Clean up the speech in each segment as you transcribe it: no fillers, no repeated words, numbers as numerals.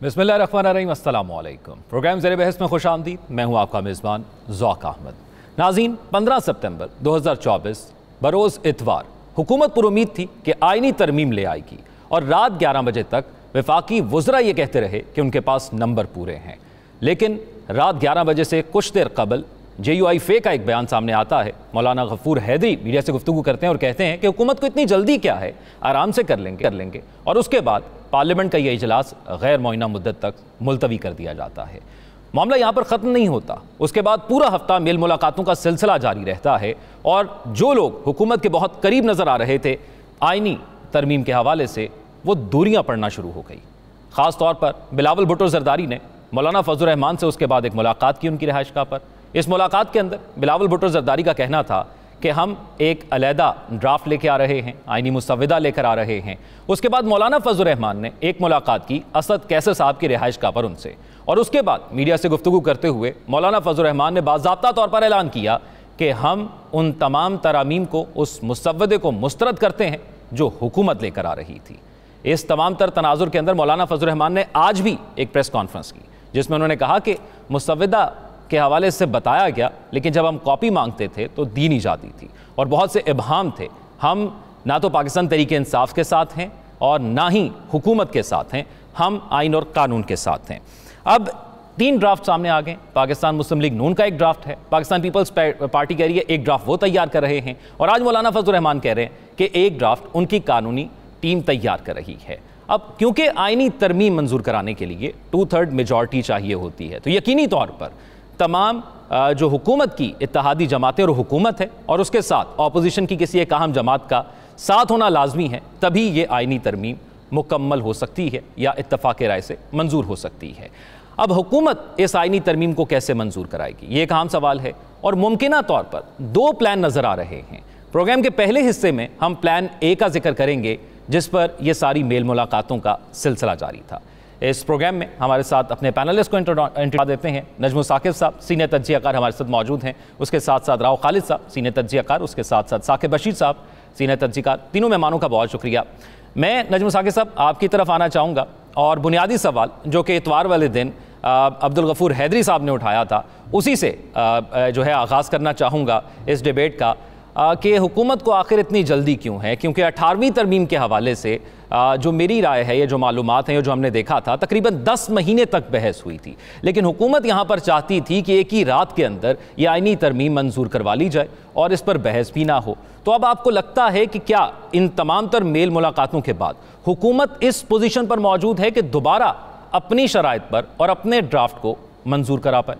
बिस्मिल्लाहिर्रहमानिर्रहीम, अस्सलाम वालेकुम। प्रोग्राम ज़ेरे बहस में खुश आमदीद। मैं हूँ आपका मेज़बान ज़ौक़ अहमद। नाज़रीन, 15 सितंबर 2024 बरोज़ इतवार हुकूमत पुरुमीद थी कि आइनी तरमीम ले आएगी और रात 11 बजे तक वफाकी वज़रा ये कहते रहे कि उनके पास नंबर पूरे हैं। लेकिन रात 11 बजे से कुछ देर कबल JUIFA का एक बयान सामने आता है। मौलाना गफूर हैदरी मीडिया से गुफ्तगू करते हैं और कहते हैं कि हुकूमत को इतनी जल्दी क्या है, आराम से कर लेंगे और उसके बाद पार्लियामेंट का यह इजलास गैर मुअय्यना मुद्दत तक मुलतवी कर दिया जाता है। मामला यहाँ पर ख़त्म नहीं होता। उसके बाद पूरा हफ्ता मेल मुलाकातों का सिलसिला जारी रहता है और जो लोग हुकूमत के बहुत करीब नज़र आ रहे थे आइनी तरमीम के हवाले से, वो दूरियाँ पड़ना शुरू हो गई। ख़ास तौर पर बिलावल भुट्टो ज़रदारी ने मौलाना फजल रहमान से उसके बाद एक मुलाकात की उनकी रिहाइशगाह पर। इस मुलाकात के अंदर बिलावल भुट्टो ज़रदारी का कहना था कि हम एक अलहदा ड्राफ्ट लेके आ रहे हैं, आइनी मुसव्वदा लेकर आ रहे हैं। उसके बाद मौलाना फजल रहमान ने एक मुलाकात की असद कैसर साहब की रिहाइशगाह पर उनसे, और उसके बाद मीडिया से गुफ्तगू करते हुए मौलाना फजल रहमान ने बाज़ाब्ता तौर पर ऐलान किया कि हम उन तमाम तरामीम को, उस मुसव्वदे को मुस्तरद करते हैं जो हुकूमत लेकर आ रही थी। इस तमाम तर तनाजुर के अंदर मौलाना फजल रहमान ने आज भी एक प्रेस कॉन्फ्रेंस की जिसमें उन्होंने कहा कि मुसव्वदा के हवाले से बताया गया, लेकिन जब हम कॉपी मांगते थे तो दी नहीं जाती थी और बहुत से इबहाम थे। हम ना तो पाकिस्तान तहरीक इंसाफ के साथ हैं और ना ही हुकूमत के साथ हैं, हम आइन और कानून के साथ हैं। अब 3 ड्राफ्ट सामने आ गए। पाकिस्तान मुस्लिम लीग नून का एक ड्राफ्ट है, पाकिस्तान पीपल्स पार्टी कह रही है एक ड्राफ्ट वो तैयार कर रहे हैं, और आज मौलाना फजल रहमान कह रहे हैं कि एक ड्राफ्ट उनकी कानूनी टीम तैयार कर रही है। अब क्योंकि आइनी तरमीम मंजूर कराने के लिए 2/3 मेजॉरिटी चाहिए होती है, तो यकीनी तौर पर तमाम जो हुकूमत की इत्तेहादी जमातें और हुकूमत है और उसके साथ अपोजिशन की किसी एक अहम जमात का साथ होना लाजमी है, तभी ये आइनी तरमीम मुकम्मल हो सकती है या इत्तफाक राय से मंजूर हो सकती है। अब हुकूमत इस आइनी तरमीम को कैसे मंजूर कराएगी, ये एक अहम सवाल है और मुमकिना तौर पर 2 प्लान नज़र आ रहे हैं। प्रोग्राम के पहले हिस्से में हम प्लान A का जिक्र करेंगे जिस पर यह सारी मेल मुलाकातों का सिलसिला जारी था। इस प्रोग्राम में हमारे साथ अपने पैनलिस्ट को इंट्रोड्यूस देते हैं। नजमुल साकिब साहब सीनियर तज्ज़ियाकार हमारे साथ मौजूद हैं, उसके साथ साथ राव खालिद साहब सीनियर तज्ज़ियाकार, उसके साथ साथ साकिब बशीर साहब सीनियर तज्ज़ियाकार। तीनों मेहमानों का बहुत शुक्रिया। मैं नजमुल साकिब साहब आपकी तरफ आना चाहूँगा और बुनियादी सवाल जो कि इतवार वाले दिन अब्दुल गफूर हैदरी साहब ने उठाया था, उसी से जो है आगाज़ करना चाहूँगा इस डिबेट का कि हुकूमत को आखिर इतनी जल्दी क्यों है। क्योंकि 18वीं तरमीम के हवाले से जो मेरी राय है, ये जो मालूमात हैं, जो हमने देखा था, तकरीबन 10 महीने तक बहस हुई थी, लेकिन हुकूमत यहाँ पर चाहती थी कि एक ही रात के अंदर ये आइनी तरमीम मंजूर करवा ली जाए और इस पर बहस भी ना हो। तो अब आपको लगता है कि क्या इन तमाम तर मेल मुलाकातों के बाद हुकूमत इस पोजीशन पर मौजूद है कि दोबारा अपनी शराइत पर और अपने ड्राफ्ट को मंजूर करा पाए?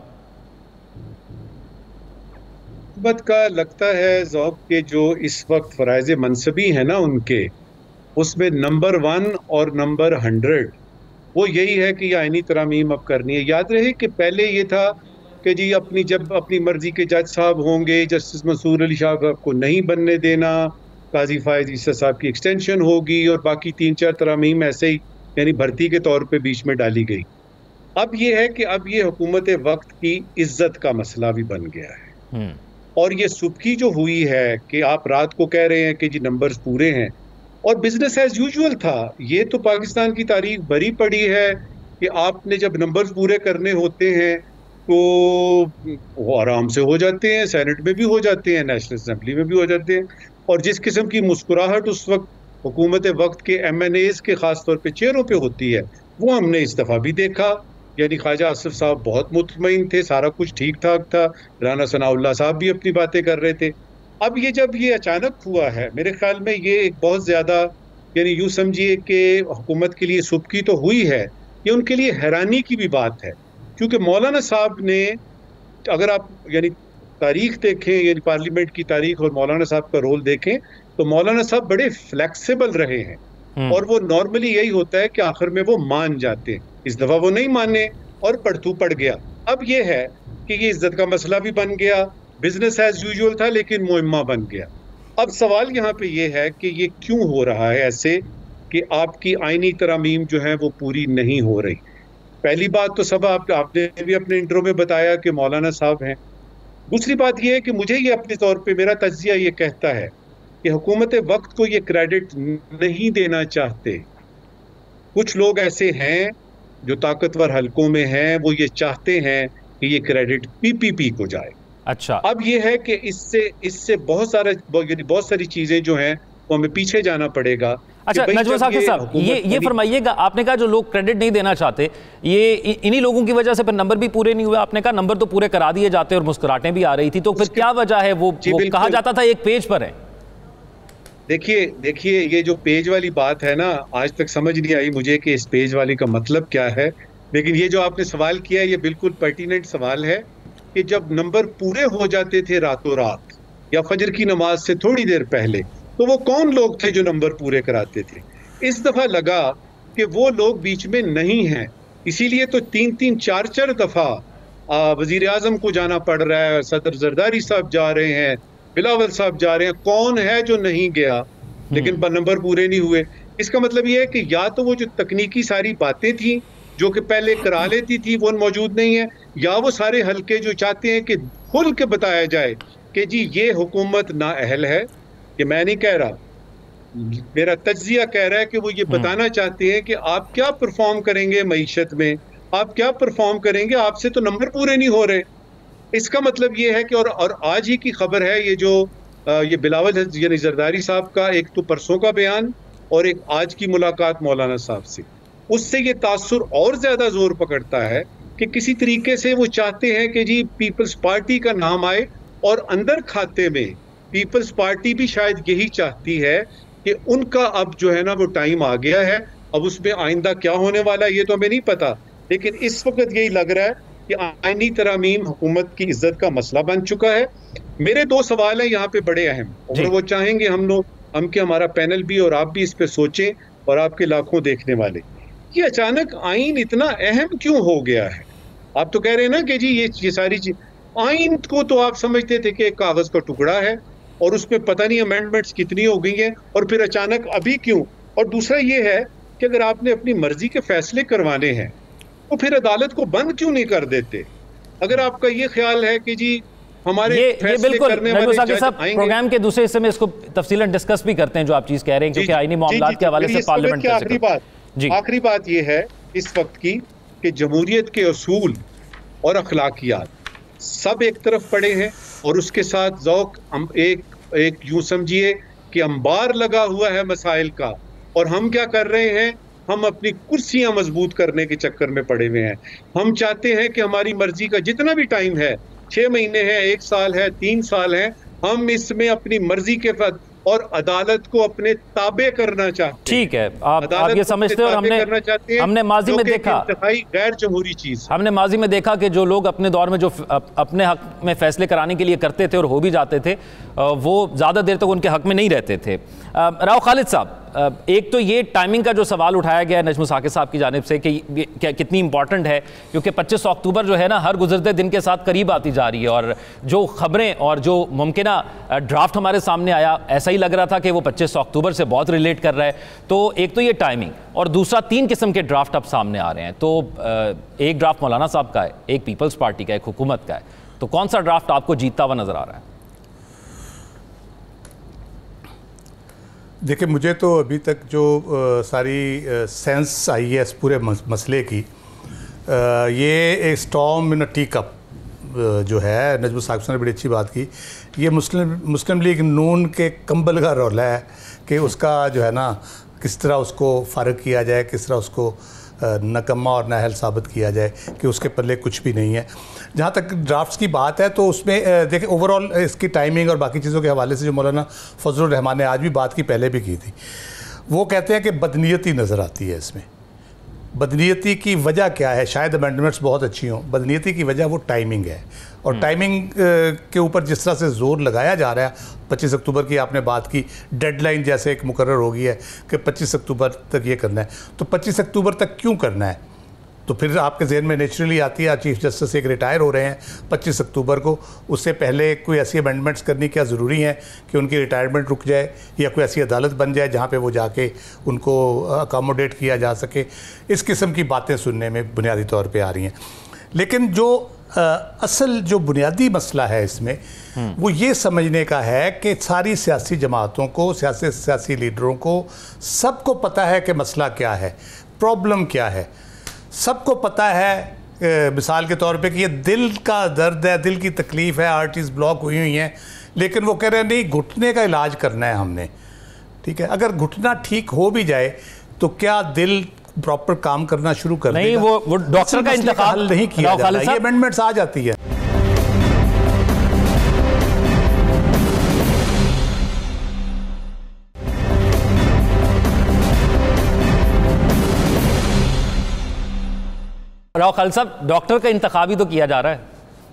हुकूमत का लगता है ज़ौक़ के जो इस वक्त फ़राइज़ मनसबी हैं ना उनके, उसमें नंबर 1 और नंबर 100 वो यही है कि आइनी तरामीम अब करनी है। याद रहे कि पहले ये था कि जी जब अपनी मर्जी के जज साहब होंगे, जस्टिस मंसूर अली शाह को नहीं बनने देना, काजी फायज़ ईसा साहब की एक्सटेंशन होगी और बाकी 3-4 तरामीम ऐसे ही यानी भर्ती के तौर पे बीच में डाली गई। अब ये है कि अब ये हुकूमत वक्त की इज्जत का मसला भी बन गया है और ये सुबकी जो हुई है कि आप रात को कह रहे हैं कि जी नंबर्स पूरे हैं और बिजनेस एज यूजुअल था। ये तो पाकिस्तान की तारीख भरी पड़ी है कि आपने जब नंबर्स पूरे करने होते हैं तो वो आराम से हो जाते हैं, सेनेट में भी हो जाते हैं, नेशनल असेंबली में भी हो जाते हैं। और जिस किस्म की मुस्कुराहट उस वक्त हुकूमत वक्त के MNAs के ख़ास तौर पे चेहरों पे होती है, वो हमने इस दफ़ा भी देखा। यानी ख्वाजा आसिफ साहब बहुत मुतमईन थे, सारा कुछ ठीक ठाक था, राना सनाउल्लाह साहब भी अपनी बातें कर रहे थे। अब ये जब ये अचानक हुआ है, मेरे ख्याल में ये एक बहुत ज़्यादा यानी यूँ समझिए कि हुकूमत के लिए सुबकी तो हुई है, ये उनके लिए हैरानी की भी बात है। क्योंकि मौलाना साहब ने, अगर आप यानी तारीख देखें, यानी पार्लियामेंट की तारीख और मौलाना साहब का रोल देखें, तो मौलाना साहब बड़े फ्लेक्सिबल रहे हैं और वो नॉर्मली यही होता है कि आखिर में वो मान जाते हैं। इस दफ़ा वो नहीं माने और पढ़तू पड़ गया। अब ये है कि ये इज्जत का मसला भी बन गया, बिजनेस एज यूजुअल था लेकिन मुहिम्मा बन गया। अब सवाल यहाँ पे ये है कि ये क्यों हो रहा है ऐसे कि आपकी आइनी तरामीम जो है वो पूरी नहीं हो रही। पहली बात तो सब आपने भी अपने इंट्रो में बताया कि मौलाना साहब हैं। दूसरी बात ये है कि मुझे ये अपने तौर पे मेरा तज्जिया ये कहता है कि हुकूमत वक्त को ये क्रेडिट नहीं देना चाहते। कुछ लोग ऐसे हैं जो ताकतवर हलकों में हैं वो ये चाहते हैं कि ये क्रेडिट पीपीपी को जाए। अच्छा, अब ये है कि इससे बहुत सारी चीजें जो हैं वो हमें पीछे जाना पड़ेगा। अच्छा नजमुल साकिब साहब, ये फरमाइएगा, आपने कहा जो लोग क्रेडिट नहीं देना चाहते, ये इन्हीं लोगों की वजह से फिर नंबर भी पूरे नहीं हुए। आपने कहा नंबर तो पूरे करा दिए जाते और मुस्कुराहटें भी आ रही थी, तो फिर क्या वजह है? वो कहा जाता था एक पेज पर है। देखिए ये जो पेज वाली बात है ना, आज तक समझ नहीं आई मुझे कि इस पेज वाली का मतलब क्या है। लेकिन ये जो आपने सवाल किया है ये बिल्कुल पर्टिनेंट सवाल है कि जब नंबर पूरे हो जाते थे रातों रात या फजर की नमाज से थोड़ी देर पहले, तो वो कौन लोग थे जो नंबर पूरे कराते थे? इस दफा लगा कि वो लोग बीच में नहीं हैं, इसीलिए तो 3-3 4-4 दफा वजीर आजम को जाना पड़ रहा है, सदर जरदारी साहब जा रहे हैं, बिलावल साहब जा रहे हैं। कौन है जो नहीं गया लेकिन नंबर पूरे नहीं हुए? इसका मतलब ये है कि या तो वो जो तकनीकी सारी बातें थी जो कि पहले करा लेती थी वो मौजूद नहीं है, या वो सारे हलके जो चाहते हैं कि खुल के बताया जाए कि जी ये हुकूमत नाअहल है। कि मैं नहीं कह रहा, मेरा तज्जिया कह रहा है कि वो ये बताना चाहते हैं कि आप क्या परफॉर्म करेंगे मईशत में, आप क्या परफॉर्म करेंगे, आपसे तो नंबर पूरे नहीं हो रहे। इसका मतलब ये है कि और आज ही की खबर है, ये जो ये बिलावल यानी जरदारी साहब का एक तो परसों का बयान और एक आज की मुलाकात मौलाना साहब से, उससे ये तासुर और ज्यादा जोर पकड़ता है कि किसी तरीके से वो चाहते हैं कि जी पीपल्स पार्टी का नाम आए, और अंदर खाते में पीपल्स पार्टी भी शायद यही चाहती है कि उनका अब जो है ना वो टाइम आ गया है। अब उसमें आइंदा क्या होने वाला है ये तो हमें नहीं पता, लेकिन इस वक्त यही लग रहा है कि आईनी तरमीम हुकूमत की इज्जत का मसला बन चुका है। मेरे 2 सवाल हैं यहाँ पे बड़े अहम, और वो चाहेंगे हम कि हमारा पैनल भी और आप भी इस पे सोचें, और आपके लाखों देखने वाले, कि अचानक आइन इतना अहम क्यों हो गया है? आप तो कह रहे हैं ना कि जी ये सारी चीज, आइन को तो आप समझते थे कि एक कागज का टुकड़ा है और उसमें पता नहीं अमेंडमेंट्स कितनी हो गई हैं, और फिर अचानक अभी क्यों? और दूसरा ये है कि अगर आपने अपनी मर्जी के फैसले करवाने हैं तो फिर अदालत को बंद क्यों नहीं कर देते? अगर आपका ये ख्याल है कि जी हमारे फैसले करने वाले जज आएंगे। प्रोग्राम के दूसरे हिस्से में इसको तफसीलन डिस्कस भी करते हैं जो आप चीज कह रहे हैं, क्योंकि आईनी मामलात के हवाले से पार्लियामेंट की आखिरी बात ये है इस वक्त की कि जमहूरियत के असूल और अखलाकियात सब एक तरफ पड़े हैं, और उसके साथ ज़ौक एक यूं समझिए कि अंबार लगा हुआ है मसाइल का, और हम क्या कर रहे हैं? हम अपनी कुर्सियां मजबूत करने के चक्कर में पड़े हुए हैं। हम चाहते हैं कि हमारी मर्जी का जितना भी टाइम है, 6 महीने है, 1 साल है, 3 साल है, हम इसमें अपनी मर्जी के साथ और अदालत को अपने ताबे करना चाहते हैं। ठीक है, आप ये समझते हो, और हमने माजी में देखा गैर जमहूरी चीज, हमने माजी में देखा कि जो लोग अपने दौर में जो अपने हक में फैसले कराने के लिए करते थे और हो भी जाते थे, वो ज़्यादा देर तक उनके हक में नहीं रहते थे। राव खालिद साहब, एक तो ये टाइमिंग का जो सवाल उठाया गया है नजमुल साकिब साहब की जानिब से कि कितनी इंपॉर्टेंट है, क्योंकि 25 अक्टूबर जो है ना हर गुजरते दिन के साथ करीब आती जा रही है, और जो खबरें और जो मुमकिना ड्राफ्ट हमारे सामने आया, ऐसा ही लग रहा था कि वो 25 अक्टूबर से बहुत रिलेट कर रहा है। तो एक तो ये टाइमिंग, और दूसरा 3 किस्म के ड्राफ्ट अब सामने आ रहे हैं। तो एक ड्राफ्ट मौलाना साहब का है, एक पीपल्स पार्टी का, एक हुकूमत का है, तो कौन सा ड्राफ्ट आपको जीतता हुआ नजर आ रहा है? देखिए, मुझे तो अभी तक जो सारी सेंस आई है इस पूरे मसले की, ये एक storm in a tea cup जो है, नजमुल साहब ने बड़ी अच्छी बात की। ये मुस्लिम लीग नून के कंबल का रोल है कि उसका जो है ना किस तरह उसको फ़ारिग किया जाए, किस तरह उसको नकम्मा और नाअहल साबित किया जाए कि उसके पल्ले कुछ भी नहीं है। जहाँ तक ड्राफ्ट्स की बात है तो उसमें देखिए ओवरऑल इसकी टाइमिंग और बाकी चीज़ों के हवाले से जो मौलाना फजलुर रहमान ने आज भी बात की, पहले भी की थी, वो कहते हैं कि बदनीयती नज़र आती है इसमें। बदनीयती की वजह क्या है? शायद अमेंडमेंट्स बहुत अच्छी हों, बदनीयती की वजह वो टाइमिंग है, और टाइमिंग के ऊपर जिस तरह से ज़ोर लगाया जा रहा है। 25 अक्टूबर की आपने बात की, डेडलाइन जैसे एक मुकर्रर हो गई है कि 25 अक्टूबर तक ये करना है, तो 25 अक्टूबर तक क्यों करना है? तो फिर आपके जहन में नेचुरली आती है, चीफ जस्टिस एक रिटायर हो रहे हैं 25 अक्टूबर को, उससे पहले कोई ऐसी अमेंडमेंट्स करनी क्या ज़रूरी है कि उनकी रिटायरमेंट रुक जाए, या कोई ऐसी अदालत बन जाए जहाँ पे वो जाके उनको अकोमोडेट किया जा सके? इस किस्म की बातें सुनने में बुनियादी तौर पे आ रही हैं। लेकिन जो असल जो बुनियादी मसला है इसमें, वो ये समझने का है कि सारी सियासी जमातों को, सियासी लीडरों को, सबको पता है कि मसला क्या है, प्रॉब्लम क्या है। सबको पता है मिसाल के तौर पे कि ये दिल का दर्द है, दिल की तकलीफ़ है, आर्टरीज ब्लॉक हुई हुई हैं, लेकिन वो कह रहे हैं नहीं घुटने का इलाज करना है हमने। ठीक है, अगर घुटना ठीक हो भी जाए तो क्या दिल प्रॉपर काम करना शुरू कर नहीं? वो डॉक्टर का इंतखाब नहीं किया जाता, ये अमेंडमेंट्स आ जाती है। राव खालिद साहब, डॉक्टर का इंतखाब ही तो किया जा रहा है।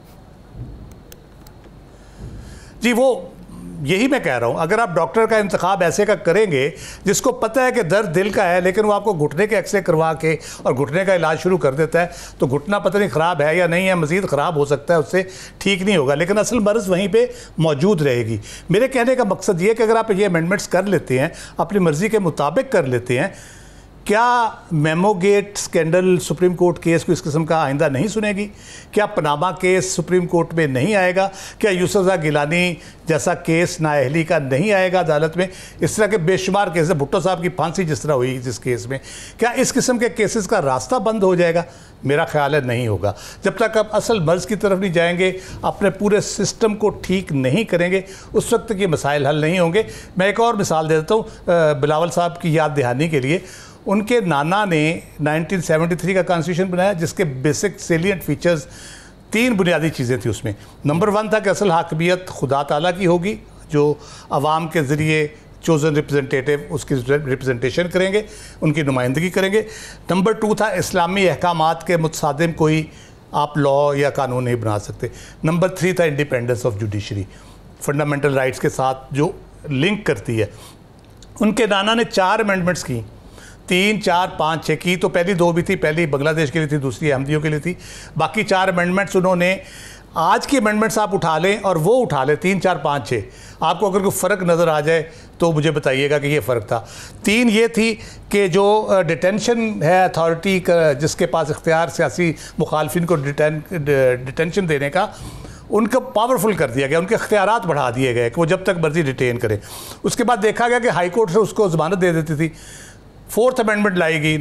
जी, वो यही मैं कह रहा हूं, अगर आप डॉक्टर का इंतखाब ऐसे का करेंगे जिसको पता है कि दर्द दिल का है, लेकिन वो आपको घुटने के एक्सरे करवा के और घुटने का इलाज शुरू कर देता है, तो घुटना पता नहीं ख़राब है या नहीं है, मज़ीद ख़राब हो सकता है, उससे ठीक नहीं होगा, लेकिन असल मर्ज़ वहीं पे मौजूद रहेगी। मेरे कहने का मकसद ये कि अगर आप ये अमेंडमेंट्स कर लेते हैं, अपनी मर्ज़ी के मुताबिक कर लेते हैं, क्या memogate scandal supreme court case को इस किस्म का आइंदा नहीं सुनेगी? क्या पनामा केस सुप्रीम कोर्ट में नहीं आएगा? क्या यूसुफ गिलानी जैसा केस नाअहली का नहीं आएगा अदालत में? इस तरह के बेशुमार केस, भुट्टो साहब की फांसी जिस तरह हुई जिस केस में, क्या इस किस्म के केसेस का रास्ता बंद हो जाएगा? मेरा ख्याल है नहीं होगा। जब तक आप असल मर्ज़ की तरफ नहीं जाएंगे, अपने पूरे सिस्टम को ठीक नहीं करेंगे, उस वक्त के मसाइल हल नहीं होंगे। मैं एक और मिसाल दे देता हूँ बिलावल साहब की याद दहानी के लिए। उनके नाना ने 1973 का कॉन्स्टिट्यूशन बनाया जिसके बेसिक सेलिएंट फीचर्स 3 बुनियादी चीज़ें थी उसमें। नंबर 1 था कि असल हाकमियत खुदा ताला की होगी, जो आवाम के ज़रिए चोज़न रिप्रेजेंटेटिव उसकी रिप्रेजेंटेशन करेंगे, उनकी नुमाइंदगी करेंगे। नंबर 2 था इस्लामी अहकामात के मुतसादिम कोई आप लॉ या कानून नहीं बना सकते। नंबर 3 था independence of judiciary, fundamental rights के साथ जो लिंक करती है। उनके नाना ने 4 अमेंडमेंट्स की, 3, 4, 5, 6 की, तो पहली 2 भी थी, पहली बांग्लादेश के लिए थी, दूसरी अहमदियों के लिए थी। बाकी 4 अमेंडमेंट्स उन्होंने, आज की अमेंडमेंट्स आप उठा लें और वो उठा लें 3, 4, 5, 6, आपको अगर कोई फ़र्क नज़र आ जाए तो मुझे बताइएगा कि ये फ़र्क था। 3 ये थी कि जो डिटेंशन है अथॉरिटी का, जिसके पास इख्तियार सियासी मुखालफिन को डिटेंशन देने का, उनको पावरफुल कर दिया गया, उनके इख्तियारात बढ़ा दिए गए कि वो जब तक मर्जी डिटेन करें। उसके बाद देखा गया कि हाई कोर्ट से उसको ज़मानत दे देती थी। 4th अमेंडमेंट लाई गई,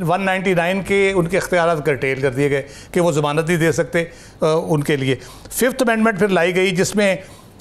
199 के उनके इख्तियारात कर्टेल कर दिए गए कि वो ज़मानत नहीं दे सकते उनके लिए। 5th अमेंडमेंट फिर लाई गई जिसमें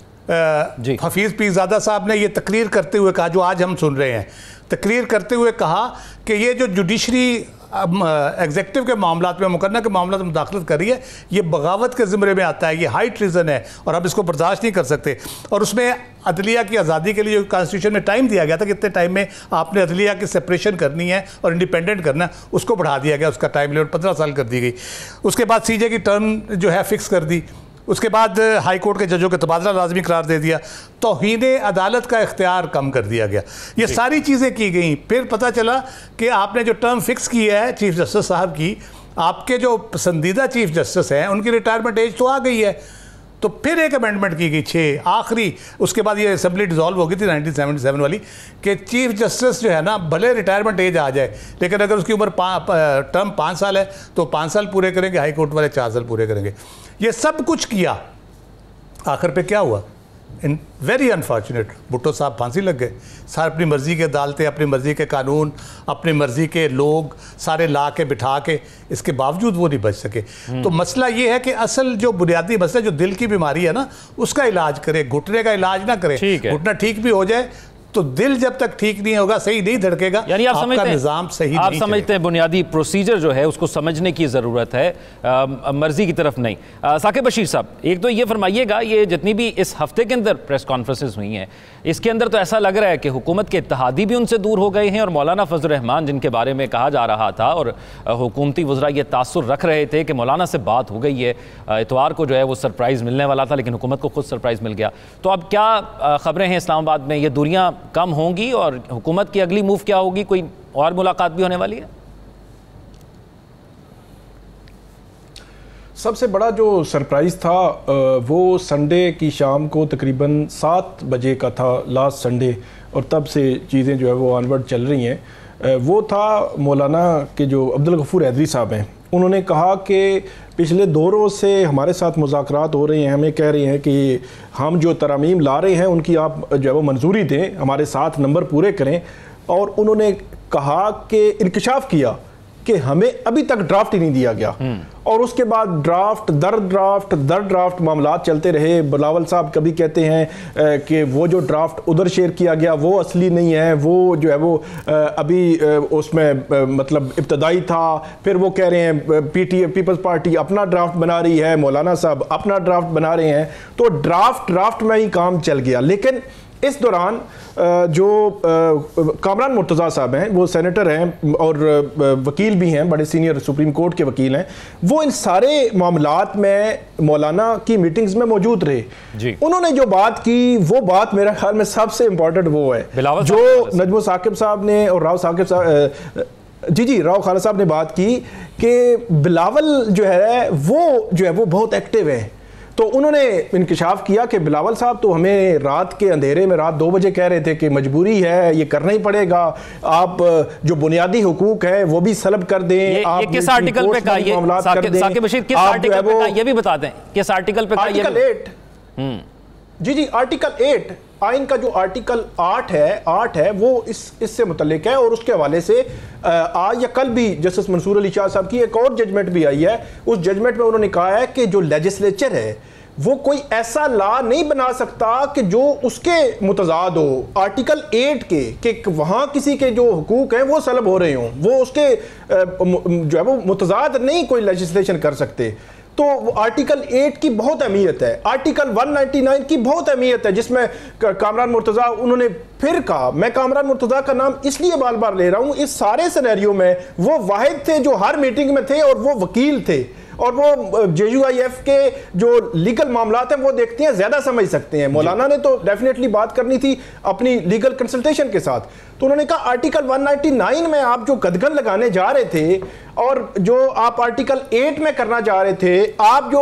हफीज़ पीरज़ादा साहब ने ये तकरीर करते हुए कहा, जो आज हम सुन रहे हैं, तकरीर करते हुए कहा कि ये जो जुडिशरी एग्जेक्टिव के मामलात में, मुकन्ना के मामलात में मुदाखलत कर रही है, ये बगावत के ज़िम्मे में आता है, ये हाई ट्रीज़न है और अब इसको बर्दाश्त नहीं कर सकते। और उसमें अदलिया की आज़ादी के लिए जो कॉन्स्टिट्यूशन में टाइम दिया गया था कि इतने टाइम में आपने अदलिया की सेपरेशन करनी है और इंडिपेंडेंट करना है, उसको बढ़ा दिया गया, उसका टाइम लिमिट 15 साल कर दी गई। उसके बाद सीजे की टर्म जो है फिक्स कर दी। उसके बाद हाई कोर्ट के जजों के तबादला लाजमी करार दे दिया। तौहीन अदालत का इख्तियार कम कर दिया गया। ये सारी चीज़ें की गई। फिर पता चला कि आपने जो टर्म फिक्स की है चीफ जस्टिस साहब की, आपके जो पसंदीदा चीफ जस्टिस हैं उनकी रिटायरमेंट एज तो आ गई है, तो फिर एक अमेंडमेंट की गई 6 आखिरी। उसके बाद ये असेंबली डिसॉल्व हो गई थी 1977 वाली, कि चीफ जस्टिस जो है ना, भले रिटायरमेंट एज आ जाए, लेकिन अगर उसकी उम्र टर्म 5 साल है तो 5 साल पूरे करेंगे, हाई कोर्ट वाले 4 साल पूरे करेंगे। ये सब कुछ किया, आखिर पे क्या हुआ? इन वेरी अनफॉर्चुनेट, भुट्टो साहब फांसी लग गए। सारे अपनी मर्ज़ी के अदालतें, अपनी मर्ज़ी के कानून, अपनी मर्ज़ी के लोग सारे ला के बिठा के, इसके बावजूद वो नहीं बच सके। तो मसला ये है कि असल जो बुनियादी मसला, जो दिल की बीमारी है ना, उसका इलाज करे, घुटने का इलाज ना करे। घुटना ठीक भी हो जाए तो दिल जब तक ठीक नहीं होगा, सही नहीं धड़केगा, यानी आप समझते हैं निज़ाम सही आप नहीं समझते हैं बुनियादी प्रोसीजर जो है उसको समझने की ज़रूरत है, मर्जी की तरफ नहीं। साकिब बशीर साहब, एक तो ये फरमाइएगा, ये जितनी भी इस हफ्ते के अंदर प्रेस कॉन्फ्रेंसेस हुई हैं, इसके अंदर तो ऐसा लग रहा है कि हुकूमत के इत्तेहादी भी उनसे दूर हो गए हैं, और मौलाना फजल रहमान जिनके बारे में कहा जा रहा था और हुकूमती वज़रा ये तासुर रख रहे थे कि मौलाना से बात हो गई है, इतवार को जो है वो सरप्राइज़ मिलने वाला था, लेकिन हुकूमत को खुद सरप्राइज़ मिल गया। तो अब क्या ख़बरें हैं इस्लामाबाद में, ये दूरियाँ कम होंगी और हुकूमत की अगली मूव क्या होगी? कोई और मुलाकात भी होने वाली है? सबसे बड़ा जो सरप्राइज़ था वो संडे की शाम को तकरीबन 7 बजे का था, लास्ट संडे, और तब से चीज़ें जो है वो ऑनवर्ड चल रही हैं। वो था मौलाना के जो अब्दुल गफूर हैदरी साहब हैं, उन्होंने कहा कि पिछले 2 रोज़ से हमारे साथ मुज़ाकरात हो रहे हैं, हमें कह रहे हैं कि हम जो तरमीम ला रहे हैं उनकी आप जो है वो मंजूरी दें, हमारे साथ नंबर पूरे करें। और उन्होंने कहा कि इंकशाफ किया कि हमें अभी तक ड्राफ्ट ही नहीं दिया गया, और उसके बाद ड्राफ्ट दर ड्राफ्ट मामला चलते रहे। बिलावल साहब कभी कहते हैं कि वो जो ड्राफ्ट उधर शेयर किया गया वो असली नहीं है, वो जो है वो अभी उसमें मतलब इब्तदाई था। फिर वो कह रहे हैं पीपल्स पार्टी अपना ड्राफ्ट बना रही है, मौलाना साहब अपना ड्राफ्ट बना रहे हैं, तो ड्राफ्ट में ही काम चल गया। लेकिन इस दौरान जो कामरान मुर्तज़ा साहब हैं, वो सेनेटर हैं और वकील भी हैं, बड़े सीनियर सुप्रीम कोर्ट के वकील हैं, वो इन सारे मामलात में मौलाना की मीटिंग्स में मौजूद रहे जी। उन्होंने जो बात की वो बात मेरे ख्याल में सबसे इंपॉर्टेंट वो है जो नजमुल साकिब साहब ने और राव साकिब साहब जी राव खालिद साहब ने बात की कि बिलावल जो है वो बहुत एक्टिव है। तो उन्होंने इंकशाफ किया कि बिलावल साहब तो हमें रात के अंधेरे में रात 2 बजे कह रहे थे कि मजबूरी है, ये करना ही पड़ेगा, आप जो बुनियादी हुकूक है वो भी सलब कर दें। आप किस आर्टिकल पे कहा ये साकिब बशीर, किस आर्टिकल पे कहा ये भी बता दें, किस आर्टिकल पे कहा? आर्टिकल 8 जी आर्टिकल 8 आइन का जो आर्टिकल 8 है वो इससे मुतल्लिक है। और उसके हवाले से आज या कल भी जस्टिस मंसूर अली शाह साहब की एक और जजमेंट भी आई है। उस जजमेंट में उन्होंने कहा है कि जो लेजिस्लेचर है वो कोई ऐसा लॉ नहीं बना सकता कि जो उसके मुतजाद हो आर्टिकल 8 के, कि वहाँ किसी के जो हुकूक हैं वो सलब हो रहे हों, वो उसके जो है वो मुतजाद नहीं कोई लेजिस्लेशन कर सकते। तो आर्टिकल 8 की बहुत अहमियत है, आर्टिकल 199 की बहुत अहमियत है, जिसमें कामरान मुर्तज़ा उन्होंने फिर कहा, मैं कामरान मुर्तज़ा का नाम इसलिए बार बार ले रहा हूं, इस सारे सिनेरियो में वो वाहिद थे जो हर मीटिंग में थे और वो वकील थे, और वो JUIF के जो लीगल मामलात हैं वो देखते हैं, ज्यादा समझ सकते हैं। मौलाना ने तो डेफिनेटली बात करनी थी अपनी लीगल कंसल्टेशन के साथ। तो उन्होंने कहा आर्टिकल 199 में आप जो गदगन लगाने जा रहे थे और जो आप आर्टिकल 8 में करना चाह रहे थे, आप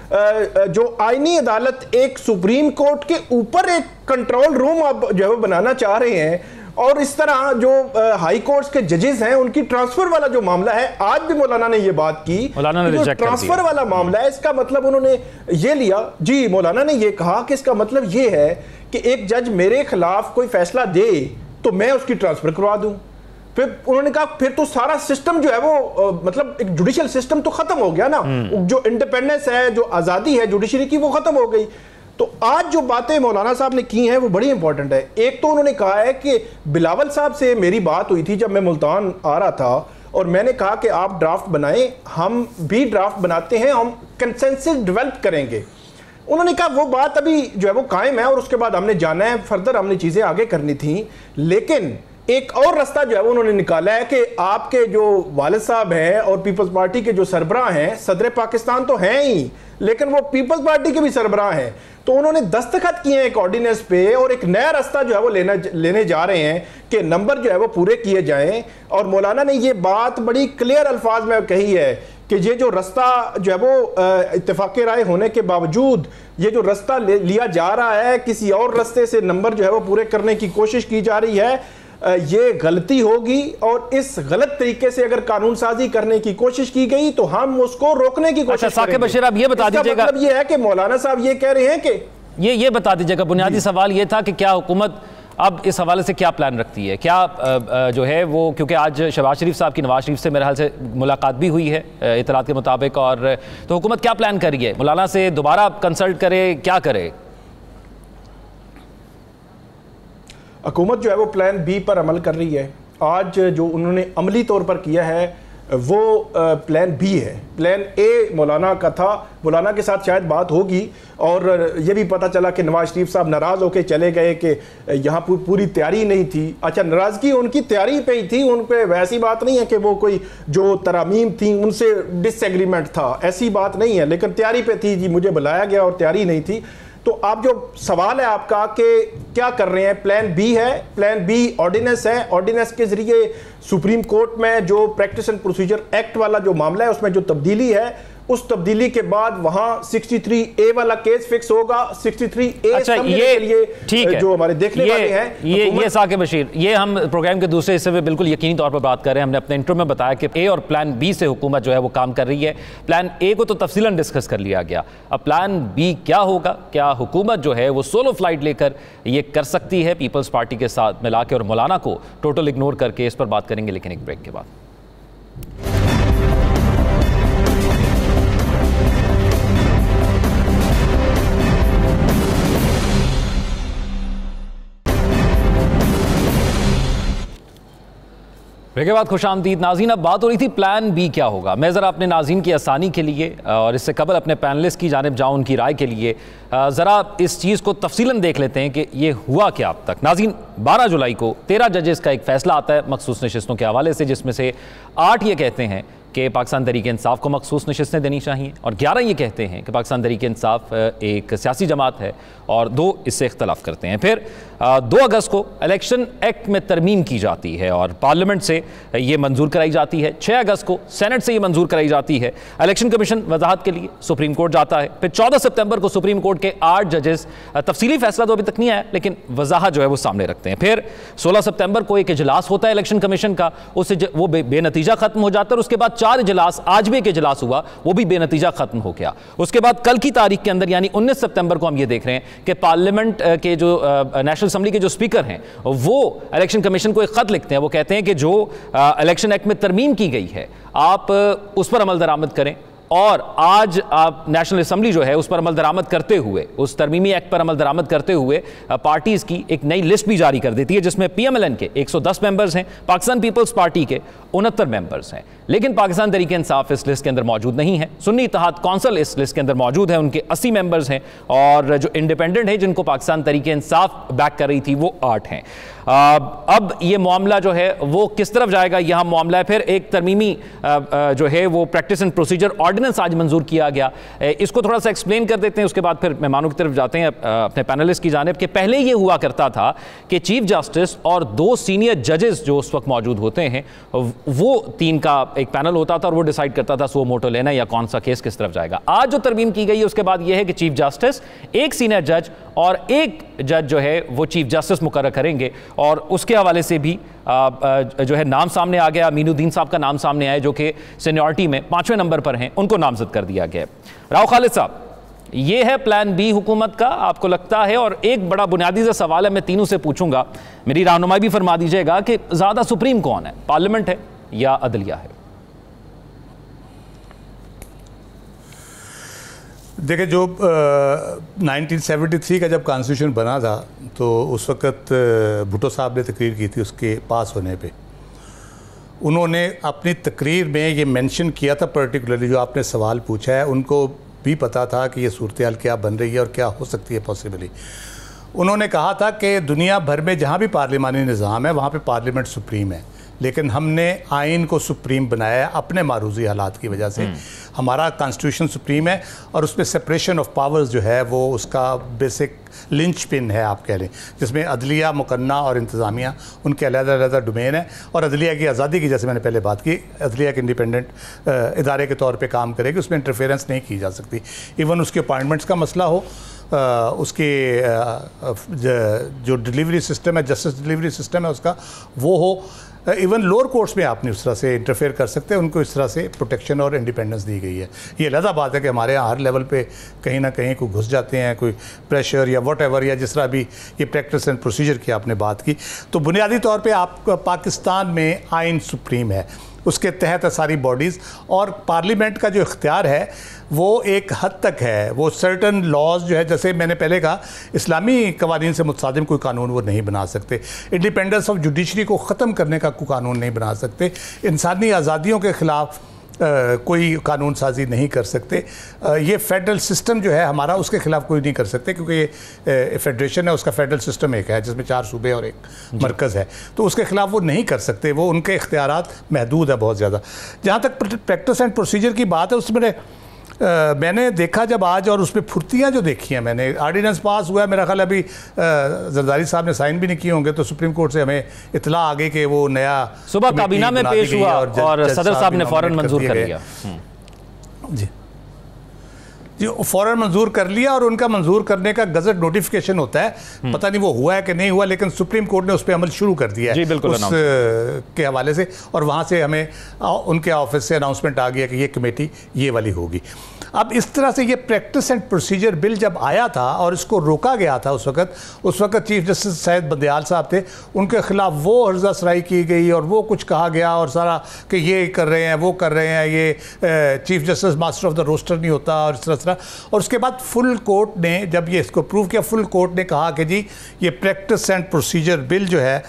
जो आईनी अदालत एक सुप्रीम कोर्ट के ऊपर एक कंट्रोल रूम आप जो है बनाना चाह रहे हैं, और इस तरह जो हाई कोर्ट्स के जजेस हैं उनकी ट्रांसफर वाला जो मामला है, आज भी मौलाना ने ये बात की, जो ट्रांसफर वाला मामला है इसका मतलब उन्होंने ये लिया जी, मौलाना ने ये कहा कि इसका मतलब ये है कि एक जज मेरे खिलाफ कोई फैसला दे तो मैं उसकी ट्रांसफर करवा दूं। फिर उन्होंने कहा फिर तो सारा सिस्टम जो है वो मतलब एक जुडिशियल सिस्टम तो खत्म हो गया ना, जो इंडिपेंडेंस है, जो आजादी है जुडिशरी की, वो खत्म हो गई। तो आज जो बातें मौलाना साहब ने की हैं वो बड़ी इंपॉर्टेंट है। एक तो उन्होंने कहा है कि बिलावल साहब से मेरी बात हुई थी जब मैं मुल्तान आ रहा था, और मैंने कहा कि आप ड्राफ्ट बनाएं, हम भी ड्राफ्ट बनाते हैं, हम कंसेंसस डेवलप करेंगे। उन्होंने कहा वो बात अभी जो है वो कायम है, और उसके बाद हमने जाना है, फर्दर हमने चीजें आगे करनी थी। लेकिन एक और रास्ता जो है वो उन्होंने निकाला है कि आपके जो वालिद साहब हैं और पीपल्स पार्टी के जो सरबराह हैं, सदर पाकिस्तान तो हैं ही, लेकिन वो पीपल्स पार्टी के भी सरबराह हैं, तो उन्होंने दस्तखत किए हैं एक ऑर्डिनेंस पे, और एक नया रास्ता जो है वो लेने जा रहे हैं कि नंबर जो है वो पूरे किए जाएं। और मौलाना ने ये बात बड़ी क्लियर अल्फाज में कही है कि ये जो रास्ता जो है वो इत्तेफाक़ राय होने के बावजूद ये जो रास्ता लिया जा रहा है, किसी और रास्ते से नंबर जो है वो पूरे करने की कोशिश की जा रही है, ये गलती होगी, और इस गलत तरीके से अगर कानून साजी करने की कोशिश की गई तो हम उसको रोकने की कोशिश करेंगे। साकिब बशीर, आप ये बता दीजिएगा, मतलब ये है कि मौलाना साहब ये कह रहे हैं कि ये बता दीजिएगा, बुनियादी सवाल ये था कि क्या हुकूमत अब इस हवाले से क्या प्लान रखती है, क्या जो है वो, क्योंकि आज शहबाज शरीफ साहब की नवाज शरीफ से मेरे ख्याल से मुलाकात भी हुई है इतलात के मुताबिक, और तो हुकूमत क्या प्लान कर रही है, मौलाना से दोबारा कंसल्ट करे, क्या करे? हुकूमत जो है वो प्लान बी पर अमल कर रही है। आज जो उन्होंने अमली तौर पर किया है वो प्लान बी है। प्लान ए मौलाना का था, मौलाना के साथ शायद बात होगी, और ये भी पता चला कि नवाज शरीफ साहब नाराज़ होकर चले गए कि यहाँ पूरी तैयारी नहीं थी। अच्छा, नाराज़गी उनकी तैयारी पे ही थी, उन पे वैसी बात नहीं है कि वो कोई जो तरामीम थी उनसे डिसएग्रीमेंट था, ऐसी बात नहीं है, लेकिन तैयारी पे थी जी, मुझे बुलाया गया और तैयारी नहीं थी। तो आप जो सवाल है आपका कि क्या कर रहे हैं, प्लान बी है। प्लान बी ऑर्डिनेंस है, ऑर्डिनेंस के जरिए सुप्रीम कोर्ट में जो प्रैक्टिस एंड प्रोसीजर एक्ट वाला जो मामला है उसमें जो तब्दीली है, उस तब्दीली के बाद वहां 63A वाला केस फिक्स होगा। 63A अच्छा, ये ठीक है, जो हमारे देखने वाले हैं ये साकिब बशीर, ये हम प्रोग्राम के दूसरे हिस्से में बिल्कुल यकीनी तौर पर बात कर रहे हैं। हमने अपने इंट्रो में बताया कि ए और प्लान बी से हुकूमत जो है वो काम कर रही है। प्लान ए को तो तफसीलन डिस्कस कर लिया गया, अब प्लान बी क्या होगा, क्या हुकूमत जो है वो सोलो फ्लाइट लेकर ये कर सकती है पीपल्स पार्टी के साथ मिला के, और मौलाना को टोटल इग्नोर करके, इस पर बात करेंगे लेकिन एक ब्रेक के बाद। ब्रेक के बाद खुशामदीद नाज़रीन। अब बात हो रही थी प्लान बी क्या होगा। मैं ज़रा अपने नाज़रीन की आसानी के लिए और इससे कबल अपने पैनलिस्ट की जानिब जाऊँ उनकी राय के लिए ज़रा इस चीज़ को तफसीलन देख लेते हैं कि ये हुआ क्या अब तक। नाज़रीन, 12 जुलाई को 13 जजेस का एक फ़ैसला आता है मखसूस नशिस्तों के हवाले से, जिसमें से 8 ये कहते हैं कि पाकिस्तान तहरीक इंसाफ को मखसूस नशिस्तें देनी चाहिए और 11 ये कहते हैं कि पाकिस्तान तहरीक इंसाफ एक सियासी जमात है और 2 इससे इख्तलाफ करते हैं। फिर 2 अगस्त को इलेक्शन एक्ट में तरमीम की जाती है और पार्लियामेंट से ये मंजूर कराई जाती है। 6 अगस्त को सेनेट से ये मंजूर कराई जाती है। इलेक्शन कमीशन वजाहत के लिए सुप्रीम कोर्ट जाता है। फिर 14 सितंबर को सुप्रीम कोर्ट के 8 जजेस, तफसीली फैसला तो अभी तक नहीं आया लेकिन वजाहत जो है वो सामने रखते हैं। फिर 16 सितंबर को एक इजलास होता है इलेक्शन कमीशन का, उससे वो बेनतीजा खत्म हो जाता है। और उसके बाद 4 इजलास, आज भी एक इजलास हुआ, वो भी बेनतीजा खत्म हो गया। उसके बाद कल की तारीख के अंदर यानी 19 सितंबर को हम ये देख रहे हैं कि पार्लियामेंट के जो नेशनल असेंबली के जो स्पीकर हैं वो इलेक्शन कमीशन को एक खत लिखते हैं। वो कहते हैं कि जो इलेक्शन एक्ट में तरमीम की गई है आप उस पर अमल दरामद करें और आज आप नेशनल असेंबली जो है उस पर अमल दरामद करते हुए, उस तरमीमी एक्ट पर अमल दरामद करते हुए पार्टीज़ की एक नई लिस्ट भी जारी कर देती है, जिसमें PMLN के 110 मेंबर्स हैं, पाकिस्तान पीपल्स पार्टी के 69 मेंबर्स हैं। लेकिन पाकिस्तान तहरीक इंसाफ इस लिस्ट के अंदर मौजूद नहीं है। सुन्नी इत्तेहाद कौंसिल इस लिस्ट के अंदर मौजूद है, उनके 80 मेंबर्स हैं और जो इंडिपेंडेंट है जिनको पाकिस्तान तहरीक इंसाफ बैक कर रही थी वो 8 हैं। अब ये मामला जो है वो किस तरफ जाएगा, यहाँ मामला है। फिर एक तरमीमी जो है वो प्रैक्टिस एंड प्रोसीजर ऑर्डिनेंस आज मंजूर किया गया। इसको थोड़ा सा एक्सप्लेन कर देते हैं, उसके बाद फिर मेहमानों की तरफ जाते हैं अपने पैनलिस्ट की जानिब। कि पहले ये हुआ करता था कि चीफ जस्टिस और 2 सीनियर जजेस जो उस वक्त मौजूद होते हैं वो 3 का एक पैनल होता था और वो डिसाइड करता था सो मोटो लेना या कौन सा केस किस तरफ जाएगा। आज जो तरमीम की गई है उसके बाद यह है कि चीफ जस्टिस, एक सीनियर जज और एक जज जो है वो चीफ जस्टिस मुकर्रर करेंगे और उसके हवाले से भी जो है नाम सामने आ गया। मीनुद्दीन साहब का नाम सामने आया जो कि सीनियरिटी में 5वें नंबर पर हैं, उनको नामजद कर दिया गया। राव खालिद साहब, ये है प्लान बी हुकूमत का, आपको लगता है? और एक बड़ा बुनियादी सा सवाल है, मैं तीनों से पूछूंगा, मेरी रहनुमाई भी फरमा दीजिएगा कि ज़्यादा सुप्रीम कौन है, पार्लियामेंट है या अदलिया है? देखिए, जो 1973 का जब कॉन्स्टिट्यूशन बना था तो उस वक़्त भुट्टो साहब ने तकरीर की थी उसके पास होने पे। उन्होंने अपनी तकरीर में ये मेंशन किया था, पर्टिकुलरली जो आपने सवाल पूछा है, उनको भी पता था कि ये सूरत हाल क्या बन रही है और क्या हो सकती है पॉसिबली। उन्होंने कहा था कि दुनिया भर में जहाँ भी पार्लिमानी निज़ाम है वहाँ पे पार्लियामेंट सुप्रीम है, लेकिन हमने आइन को सुप्रीम बनाया अपने मारूजी हालात की वजह से। हमारा कॉन्स्टिट्यूशन सुप्रीम है और उसमें सेपरेशन ऑफ पावर्स जो है वो उसका बेसिक लिंच पिन है आप कह लें, जिसमें अदलिया, मुकन्ना और इंतज़ामिया उनके अलग-अलग डोमेन है। और अदलिया की आज़ादी की, जैसे मैंने पहले बात की, अदलिया एक इंडिपेंडेंट इदारे के तौर पे काम करेगी, उसमें इंटरफेरेंस नहीं की जा सकती। इवन उसके अपॉइंटमेंट्स का मसला हो, उसके जो डिलीवरी सिस्टम है, जस्टिस डिलीवरी सिस्टम है उसका, वो हो। इवन लोअर कोर्ट्स में आप नहीं उस तरह से इंटरफेयर कर सकते, उनको इस तरह से प्रोटेक्शन और इंडिपेंडेंस दी गई है। ये अलग बात है कि हमारे यहाँ हर लेवल पे कहीं ना कहीं कोई घुस जाते हैं, कोई प्रेशर या वट एवर, या जिस तरह भी ये प्रैक्टिस एंड प्रोसीजर की आपने बात की। तो बुनियादी तौर पे आप पाकिस्तान में आइन सुप्रीम है, उसके तहत सारी बॉडीज़, और पार्लियामेंट का जो इख्तियार है वो एक हद तक है। वो सर्टन लॉज जो है, जैसे मैंने पहले कहा, इस्लामी कवानीन से मुतसादिम कोई कानून वो नहीं बना सकते, इंडिपेंडेंस ऑफ जुडिशरी को ख़त्म करने का कोई कानून नहीं बना सकते, इंसानी आज़ादियों के ख़िलाफ़ कोई कानून साजी नहीं कर सकते। ये फेडरल सिस्टम जो है हमारा, उसके ख़िलाफ़ कोई नहीं कर सकते, क्योंकि ये फेडरेशन है, उसका फेडरल सिस्टम एक है जिसमें 4 सूबे और एक मरकज़ है, तो उसके ख़िलाफ़ वो नहीं कर सकते। वो उनके इख्तियारात महदूद है बहुत ज़्यादा। जहाँ तक प्रैक्टिस एंड प्रोसीजर की बात है, उसमें मैंने देखा जब आज, और उसमें फुर्तियाँ जो देखी हैं मैंने, ऑर्डिनेंस पास हुआ है, मेरा ख्याल अभी जरदारी साहब ने साइन भी नहीं किए होंगे, तो सुप्रीम कोर्ट से हमें इतला आ गई कि वो नया सुबह काबीना में पेश हुआ और सदर साहब ने फ़ौरन मंजूर कर लिया। जी जी, फ़ौरन मंजूर कर लिया, और उनका मंजूर करने का गजट नोटिफिकेशन होता है, पता नहीं वो हुआ है कि नहीं हुआ, लेकिन सुप्रीम कोर्ट ने उस पर अमल शुरू कर दिया है उस के हवाले से, और वहाँ से हमें उनके ऑफिस से अनाउंसमेंट आ गया कि ये कमेटी ये वाली होगी। अब इस तरह से ये प्रैक्टिस एंड प्रोसीजर बिल जब आया था और इसको रोका गया था उस वक्त चीफ जस्टिस सैयद बंदियाल साहब थे, उनके खिलाफ वो अर्जा सराई की गई और वो कुछ कहा गया और सारा कि ये कर रहे हैं, वो कर रहे हैं, ये chief justice master of the roster नहीं होता और इस तरह। और उसके बाद फुल कोर्ट ने जब ये इसको प्रूव किया, फुल कोर्ट ने कहा कि जी ये प्रैक्टिस एंड प्रोसीजर बिल जो है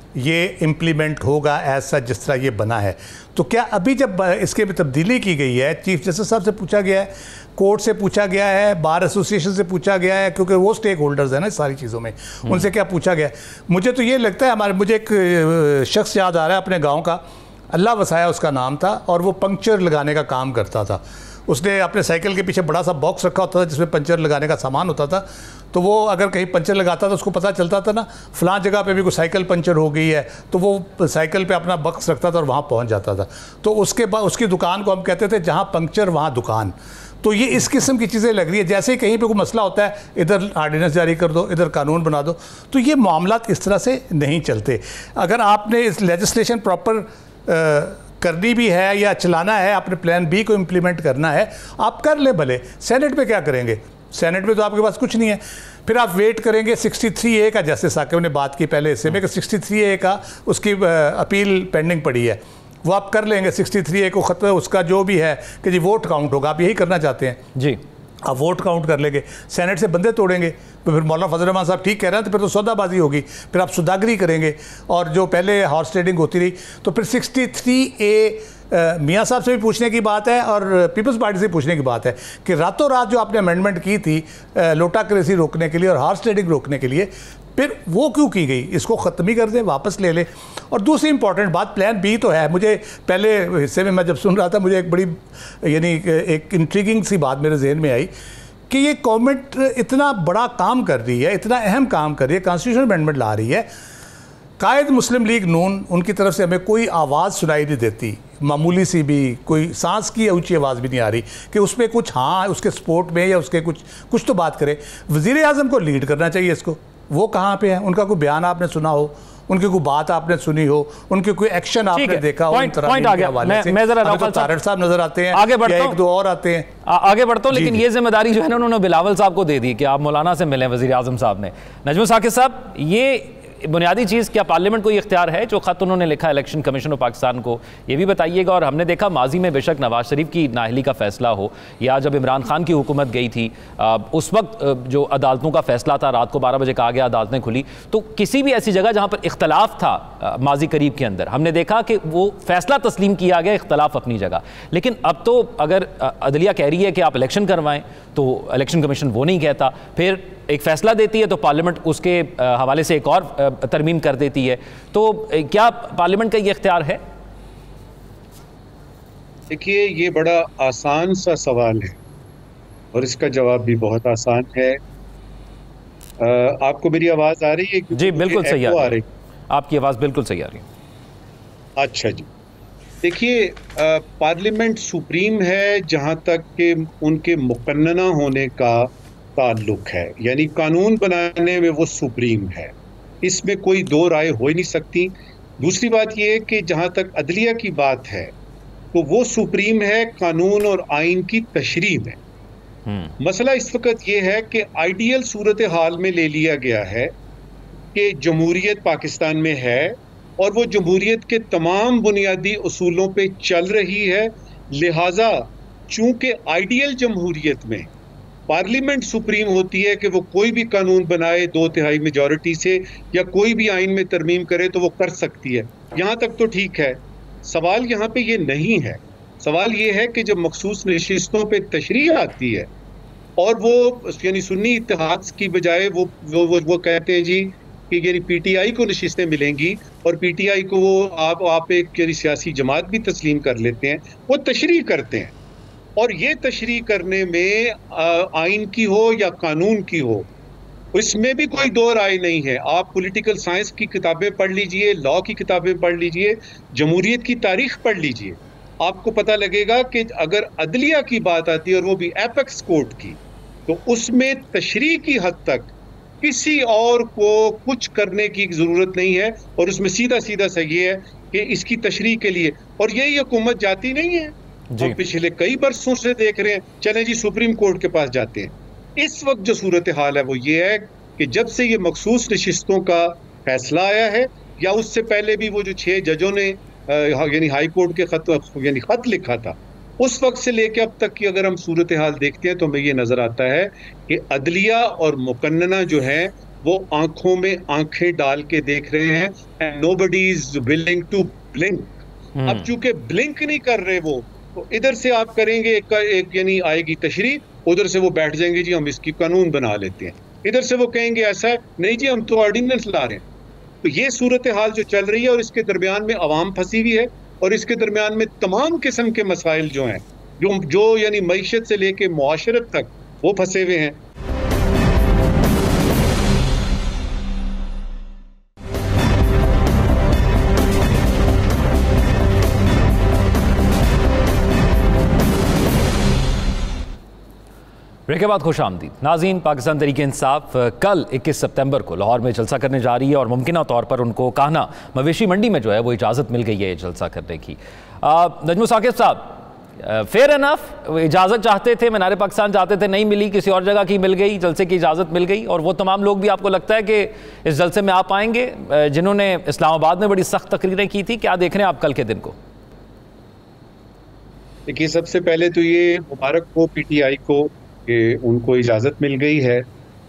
ये इम्प्लीमेंट होगा ऐसा जिस तरह ये बना है। तो क्या अभी जब इसके में तब्दीली की गई है, चीफ जस्टिस साहब से पूछा गया है, कोर्ट से पूछा गया है, बार एसोसिएशन से पूछा गया है, क्योंकि वो स्टेक होल्डर्स हैं ना सारी चीज़ों में, उनसे क्या पूछा गया है? मुझे तो ये लगता है, मुझे एक शख्स याद आ रहा है अपने गाँव का, अल्लाह वसाया उसका नाम था, और वो पंक्चर लगाने का काम करता था। उसने अपने साइकिल के पीछे बड़ा सा बॉक्स रखा होता था जिसमें पंचर लगाने का सामान होता था। तो वो अगर कहीं पंचर लगाता था उसको पता चलता था ना फ़लाँ जगह पे भी कोई साइकिल पंचर हो गई है, तो वो साइकिल पे अपना बॉक्स रखता था और वहाँ पहुँच जाता था। तो उसके बाद उसकी दुकान को हम कहते थे जहाँ पंक्चर वहाँ दुकान। तो ये इस किस्म की चीज़ें लग रही है, जैसे ही कहीं पे कोई मसला होता है इधर आर्डिनेंस जारी कर दो, इधर कानून बना दो। तो ये मामलात इस तरह से नहीं चलते। अगर आपने इस लेजिस्लेशन प्रॉपर करनी भी है या चलाना है, अपने प्लान बी को इम्प्लीमेंट करना है, आप कर ले भले। सेनेट में क्या करेंगे? सेनेट में तो आपके पास कुछ नहीं है। फिर आप वेट करेंगे 63A का, जैसे साकिब ने बात की पहले हिस्से में कि 63A का उसकी अपील पेंडिंग पड़ी है, वो आप कर लेंगे। 63A को ख़त्म, उसका जो भी है कि जी वोट काउंट होगा, आप यही करना चाहते हैं जी, आप वोट काउंट कर लेंगे, सेनेट से बंदे तोड़ेंगे, तो फिर मौलाना फजल रहमान साहब ठीक कह रहे हैं, तो फिर तो सौदाबाजी होगी, फिर आप सुदागरी करेंगे, और जो पहले हॉर्स ट्रेडिंग होती रही। तो फिर 63A मियाँ साहब से भी पूछने की बात है और पीपल्स पार्टी से पूछने की बात है कि रातों रात जो आपने अमेंडमेंट की थी लोटा करेंसी रोकने के लिए और हॉर्स ट्रेडिंग रोकने के लिए, फिर वो क्यों की गई? इसको ख़त्म ही कर दें, वापस ले लें। और दूसरी इंपॉर्टेंट बात, प्लान बी तो है। मुझे पहले हिस्से में मैं जब सुन रहा था, मुझे एक बड़ी यानी एक इंट्रीगिंग सी बात मेरे जहन में आई कि ये गवर्नमेंट इतना बड़ा काम कर रही है, इतना अहम काम कर रही है, कॉन्स्टिट्यूशन अमेंडमेंट ला रही है, कायद मुस्लिम लीग नून उनकी तरफ से हमें कोई आवाज़ सुनाई नहीं देती, मामूली सी भी कोई सांस की ऊंची आवाज़ भी नहीं आ रही कि उसमें कुछ हाँ उसके सपोर्ट में या उसके कुछ तो बात करे। वज़ीर आज़म को लीड करना चाहिए इसको, वो कहाँ पे हैं? उनका कोई बयान आपने सुना हो, उनकी कोई बात आपने सुनी हो, उनकी कोई एक्शन आपने देखा हो? पॉइंट आ गया। मैं जरा नौफल तारड़ साहब नजर आते हैं, आगे बढ़ता हूं, एक दो और आते हैं, आगे बढ़ता हूं, लेकिन ये जिम्मेदारी जो है ना उन्होंने बिलावल साहब को दे दी कि आप मौलाना से मिलें, वज़ीर आज़म साहब ने। नजमुल साकिब साहब, ये बुनियादी चीज़ क्या पार्लियामेंट को ये इख्तियार है जो ख़त उन्होंने लिखा इलेक्शन कमीशन ऑफ पाकिस्तान को, ये भी बताइएगा। और हमने देखा माजी में बेशक नवाज शरीफ की नाअहली का फैसला हो या जब इमरान खान की हुकूमत गई थी उस वक्त जो अदालतों का फैसला था, रात को 12 बजे कहा गया अदालतें खुली, तो किसी भी ऐसी जगह जहाँ पर इख्तलाफ था माजी करीब के अंदर, हमने देखा कि वो फैसला तस्लीम किया गया, इख्तलाफ अपनी जगह। लेकिन अब तो अगर अदलिया कह रही है कि आप इलेक्शन करवाएं तो इलेक्शन कमीशन वो नहीं कहता, फिर एक फैसला देती है तो पार्लियामेंट उसके हवाले से एक और तरमीम कर देती है। तो क्या पार्लियामेंट का ये इख्तियार है? देखिए, ये बड़ा आसान सा सवाल है और इसका जवाब भी बहुत आसान है। आपको मेरी आवाज़ आ रही है? जी बिल्कुल सही आ रही है, आपकी आवाज़ बिल्कुल सही आ रही है। अच्छा जी, देखिए, पार्लियामेंट सुप्रीम है जहाँ तक कि उनके मुकन्नना होने का ताल्लुक है, यानी कानून बनाने में वो सुप्रीम है, इसमें कोई दो राय हो ही नहीं सकती। दूसरी बात ये है कि जहाँ तक अदलिया की बात है तो वो सुप्रीम है कानून और आइन की तशरीह में। मसला इस वक्त ये है कि आइडियल सूरत हाल में ले लिया गया है कि जमहूरियत पाकिस्तान में है और वो जमहूरियत के तमाम बुनियादी उसूलों पे चल रही है, लिहाजा चूंकि आइडियल जमहूरियत में पार्लियामेंट सुप्रीम होती है कि वो कोई भी कानून बनाए 2/3 मेजॉरिटी से या कोई भी आइन में तरमीम करे तो वो कर सकती है, यहाँ तक तो ठीक है। सवाल यहाँ पे ये नहीं है, सवाल ये है कि जब मखसूस नशिस्तों पे तशरीह आती है और वो यानी सुन्नी इत्तेहाद की बजाय वो कहते हैं जी कि यानी पीटीआई को नशिस्तें मिलेंगी और पीटीआई को वो आप एक सियासी जमात भी तस्लीम कर लेते हैं, वो तशरीह करते हैं। और ये तशरीह करने में आइन की हो या कानून की हो, इसमें भी कोई दो राय नहीं है। आप पॉलिटिकल साइंस की किताबें पढ़ लीजिए, लॉ की किताबें पढ़ लीजिए, जमहूरियत की तारीख पढ़ लीजिए, आपको पता लगेगा कि अगर अदलिया की बात आती है और वो भी एपेक्स कोर्ट की, तो उसमें तशरीह की हद तक किसी और को कुछ करने की ज़रूरत नहीं है और उसमें सीधा सीधा सा ये है कि इसकी तशरीह के लिए, और यही हुकूमत जाती नहीं है, हम पिछले कई बरसों से देख रहे हैं। चलें जी सुप्रीम कोर्ट के पास जाते हैं। इस वक्त जो सूरत हाल है वो ये है कि जब से ये मखसूस नशिस्तों का फैसला आया है या उससे पहले भी वो जो 6 जजों ने यानी हाई कोर्ट के खत लिखा था, उस वक्त से लेकर अब तक की अगर हम सूरत हाल देखते हैं तो हमें ये नज़र आता है कि अदलिया और मुकन्नना जो है वो आंखों में आंखें डाल के देख रहे हैं and nobody is willing to blink. अब चूंकि ब्लिंक नहीं कर रहे वो, तो इधर से आप करेंगे एक यानी आएगी तशरीह, उधर से वो बैठ जाएंगे जी हम इसकी कानून बना लेते हैं, इधर से वो कहेंगे ऐसा है, नहीं जी हम तो ऑर्डिनेंस ला रहे हैं। तो ये सूरत हाल जो चल रही है, और इसके दरमियान में अवाम फंसी हुई है, और इसके दरमियान में तमाम किस्म के मसाइल जो हैं, जो यानी मईशत से लेके मुआशरत तक वो फंसे हुए हैं। ब्रेक के बाद खुश आमदीद नाज़रीन। पाकिस्तान तहरीक इंसाफ कल 21 सितंबर को लाहौर में जलसा करने जा रही है और मुमकिन तौर पर उनको कान्हा मवेशी मंडी में जो है वो इजाज़त मिल गई है जलसा करने की। नजमुल साकिब साहब, फेयर एनफ इजाज़त चाहते थे, मीनार पाकिस्तान चाहते थे, नहीं मिली, किसी और जगह की मिल गई, जलसे की इजाज़त मिल गई, और वो तमाम लोग भी आपको लगता है कि इस जलसे में आ पाएंगे जिन्होंने इस्लामाबाद में बड़ी सख्त तकरीरें की थी? क्या देख रहे हैं आप कल के दिन को? देखिए, सबसे पहले तो ये मुबारक हो PTI को कि उनको इजाज़त मिल गई है,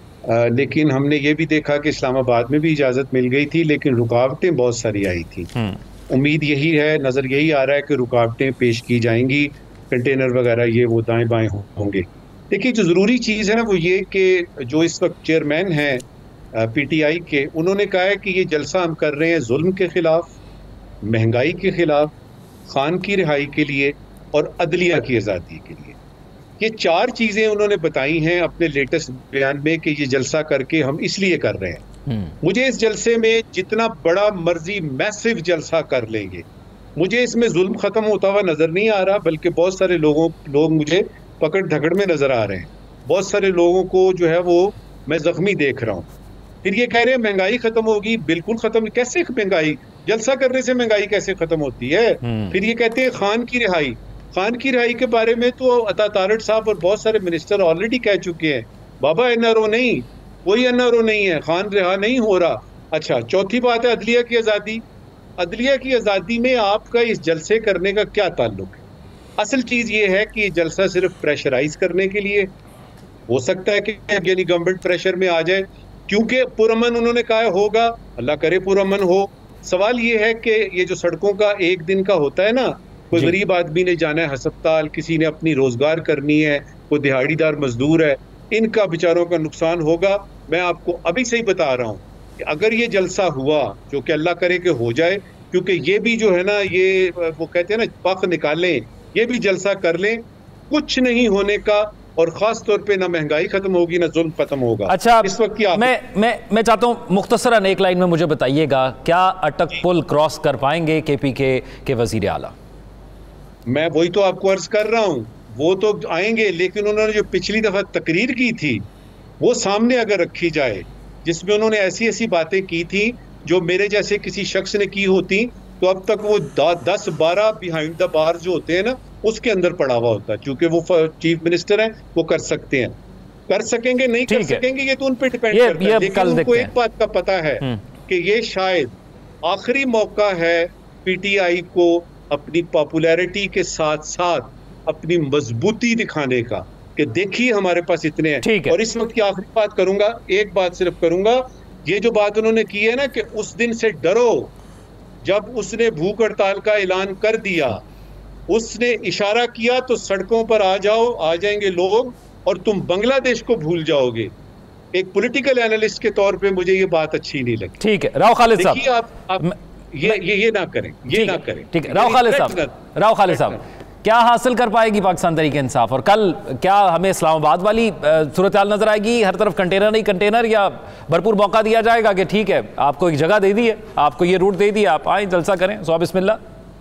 लेकिन हमने ये भी देखा कि इस्लामाबाद में भी इजाज़त मिल गई थी, लेकिन रुकावटें बहुत सारी आई थी। उम्मीद यही है, नज़र यही आ रहा है कि रुकावटें पेश की जाएंगी, कंटेनर वगैरह ये वो दाएं बाएं होंगे। देखिए, जो ज़रूरी चीज़ है ना वो ये कि जो इस वक्त चेयरमैन हैं PTI के, उन्होंने कहा है कि ये जलसा हम कर रहे हैं जुल्म के ख़िलाफ़, महंगाई के ख़िलाफ़, खान की रिहाई के लिए और अदलिया की आज़ादी के लिए। ये 4 चीज़ें उन्होंने बताई हैं अपने लेटेस्ट बयान में कि ये जलसा करके हम इसलिए कर रहे हैं। मुझे इस जलसे में जितना बड़ा मर्जी मैसिव जलसा कर लेंगे, मुझे इसमें जुल्म खत्म होता हुआ नजर नहीं आ रहा, बल्कि बहुत सारे लोग मुझे पकड़ धकड़ में नजर आ रहे हैं। बहुत सारे लोगों को जो है वो मैं जख्मी देख रहा हूँ। फिर ये कह रहे हैं महंगाई खत्म होगी, बिल्कुल खत्म। कैसे महंगाई? जलसा करने से महंगाई कैसे खत्म होती है? फिर ये कहते हैं खान की रिहाई। खान की रिहाई के बारे में तो अता तारड़ साहब और बहुत सारे मिनिस्टर ऑलरेडी कह चुके हैं, बाबा NRO नहीं, कोई NRO नहीं है, खान रिहा नहीं हो रहा। अच्छा, चौथी बात है अदलिया की आज़ादी। अदलिया की आज़ादी में आपका इस जलसे करने का क्या ताल्लुक है? असल चीज़ ये है कि जलसा सिर्फ प्रेशराइज करने के लिए हो सकता है कि यानी गवर्नमेंट प्रेशर में आ जाए, क्योंकि पुरअमन उन्होंने कहा होगा, अल्लाह करे पुरअमन हो। सवाल ये है कि ये जो सड़कों का एक दिन का होता है ना, कोई गरीब आदमी ने जाना है हस्पताल, किसी ने अपनी रोजगार करनी है, कोई दिहाड़ीदार मजदूर है, इनका बेचारों का नुकसान होगा। मैं आपको अभी से ही बता रहा हूँ कि अगर ये जलसा हुआ, जो कि अल्लाह करे कि हो जाए, क्योंकि ये भी जो है ना, ये वो कहते हैं ना पख निकालें, ये भी जलसा कर लें, कुछ नहीं होने का, और खास तौर पे ना महंगाई खत्म होगी ना जुल्म खत्म होगा। अच्छा, इस वक्त की मैं चाहता हूँ मुख्तसरन एक लाइन में मुझे बताइएगा, क्या अटक पुल क्रॉस कर पाएंगे KPK के वजीर आला? मैं वही तो आपको अर्ज कर रहा हूँ, वो तो आएंगे, लेकिन उन्होंने जो पिछली दफा तकरीर की थी वो सामने अगर रखी जाए, जिसमें उन्होंने ऐसी ऐसी बातें की थी जो मेरे जैसे किसी शख्स ने की होती, तो अब तक वो 10-12 बिहाइंड द बार जो होते हैं ना, उसके अंदर पड़ा हुआ होता। चूंकि वो चीफ मिनिस्टर हैं, वो कर सकते हैं, कर सकेंगे, नहीं कर सकेंगे ये तो उन पे डिपेंड करता है। लेकिन उनको एक बात का पता है कि ये शायद आखिरी मौका है PTI को अपनी पॉपुलैरिटी के साथ साथ अपनी मजबूती दिखाने का, कि देखिए हमारे पास इतने हैं। और इस वक्त की आखिरी बात करूंगा, एक बात सिर्फ करूंगा, ये जो बात उन्होंने की है ना कि उस दिन से डरो, जब उसने भूख हड़ताल का ऐलान कर दिया, उसने इशारा किया तो सड़कों पर आ जाओ, आ जाएंगे लोग और तुम बांग्लादेश को भूल जाओगे। एक पॉलिटिकल एनालिस्ट के तौर पे मुझे ये बात अच्छी नहीं लगी। ठीक है राव खालिद साहब, देखिए आप ये ना करें, ये ना करें। ठीक है राव खालिद साहब, क्या हासिल कर पाएगी पाकिस्तान तहरीक इंसाफ? और कल क्या हमें इस्लामाबाद वाली सूरत हाल नजर आएगी, हर तरफ कंटेनर नहीं कंटेनर, या भरपूर मौका दिया जाएगा कि ठीक है आपको एक जगह दे दी है, आपको ये रूट दे दिया, आप आए जलसा करें, सो बिस्मिल्लाह?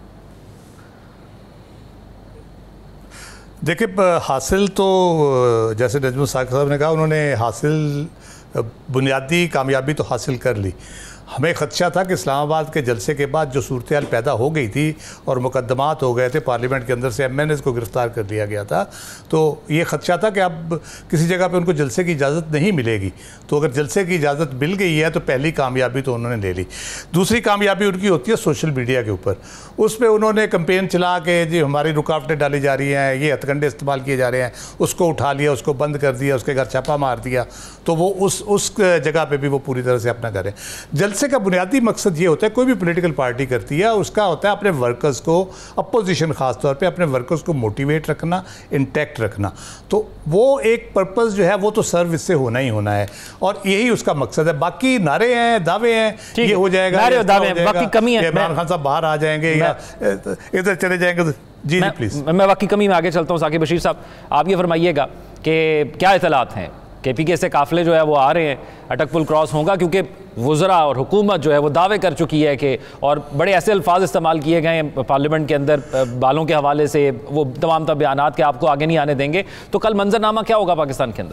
देखिए, हासिल तो जैसे नजमुल साकिब साहब ने कहा, उन्होंने हासिल बुनियादी कामयाबी तो हासिल कर ली। हमें ख़दशा था कि इस्लामाबाद के जलसे के बाद जो सूरत हाल पैदा हो गई थी और मुकदमात हो गए थे, पार्लियामेंट के अंदर से MNAs को गिरफ़्तार कर लिया गया था, तो ये ख़दशा था कि अब किसी जगह पे उनको जलसे की इजाज़त नहीं मिलेगी। तो अगर जलसे की इजाज़त मिल गई है तो पहली कामयाबी तो उन्होंने ले ली। दूसरी कामयाबी उनकी होती है सोशल मीडिया के ऊपर। उस पर उन्होंने कैंपेन चला के जी हमारी रुकावटें डाली जा रही हैं, ये हथकंडे इस्तेमाल किए जा रहे हैं, उसको उठा लिया, उसको बंद कर दिया, उसके घर छापा मार दिया। तो वो उस जगह पे भी वो पूरी तरह से अपना करें। जलसे का बुनियादी मकसद ये होता है, कोई भी पॉलिटिकल पार्टी करती है, उसका होता है अपने वर्कर्स को, अपोजिशन ख़ास तौर पे अपने वर्कर्स को मोटिवेट रखना, इंटैक्ट रखना। तो वो एक पर्पस जो है वो तो सर्व इससे होना ही होना है और यही उसका मकसद है। बाकी नारे हैं, दावे हैं, ये हो जाएगा, बाकी कमी है, इमरान खान साहब बाहर आ जाएंगे या इधर चले जाएंगे। जी प्लीज़, मैं बाकी कमी में आगे चलता हूँ। साकिब बशीर साहब, आप ये फरमाइएगा कि क्या इतलात हैं कि PK से काफ़िले जो है वो आ रहे हैं, अटक पुल क्रॉस होगा, क्योंकि वज़रा और हुकूमत जो है वो दावे कर चुकी है कि, और बड़े ऐसे अल्फाज इस्तेमाल किए गए हैं पार्लियामेंट के अंदर बालों के हवाले से, वो तमाम बयानात के आपको आगे नहीं आने देंगे। तो कल मंजरनामा क्या होगा पाकिस्तान के अंदर?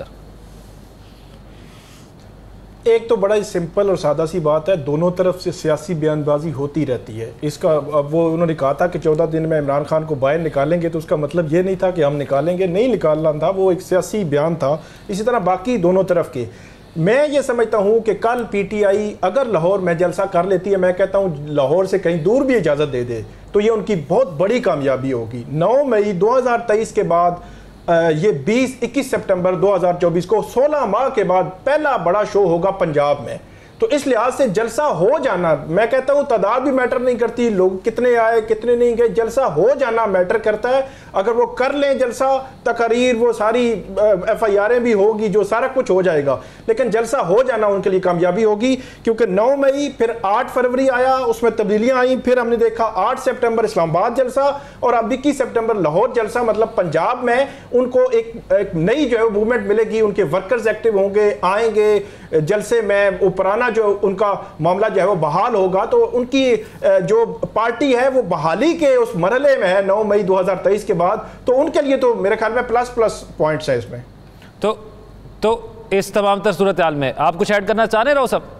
एक तो बड़ा ही सिंपल और सादा सी बात है, दोनों तरफ से सियासी बयानबाजी होती रहती है। इसका अब वो उन्होंने कहा था कि 14 दिन में इमरान खान को बाहर निकालेंगे, तो उसका मतलब ये नहीं था कि हम निकालेंगे, नहीं निकालना था, वो एक सियासी बयान था। इसी तरह बाकी दोनों तरफ के, मैं ये समझता हूँ कि कल PTI अगर लाहौर में जलसा कर लेती है, मैं कहता हूँ लाहौर से कहीं दूर भी इजाज़त दे दे, तो ये उनकी बहुत बड़ी कामयाबी होगी। 9 मई 2023 के बाद ये 21 सितंबर 2024 को 16 माह के बाद पहला बड़ा शो होगा पंजाब में। तो इस लिहाज से जलसा हो जाना, मैं कहता हूँ तादाद भी मैटर नहीं करती, लोग कितने आए कितने नहीं गए, जलसा हो जाना मैटर करता है। अगर वो कर लें जलसा, तकरीर, वो सारी FIRें भी होगी, जो सारा कुछ हो जाएगा, लेकिन जलसा हो जाना उनके लिए कामयाबी होगी। क्योंकि 9 मई फिर 8 फरवरी आया, उसमें तब्दीलियां आई, फिर हमने देखा 8 सितंबर इस्लामाबाद जलसा और अब 21 सितंबर लाहौर जलसा। मतलब पंजाब में उनको एक नई जो है मूवमेंट मिलेगी, उनके वर्कर्स एक्टिव होंगे, आएंगे जलसे में, पुराना जो उनका मामला जो है वो बहाल होगा। तो उनकी जो पार्टी है वो बहाली के उस मरहले में है 9 मई 2023 के बाद, तो उनके लिए तो मेरे ख्याल में प्लस पॉइंट्स है इसमें। तो इस तमाम तर सूरत हाल में आप कुछ ऐड करना चाह रहे हो सब?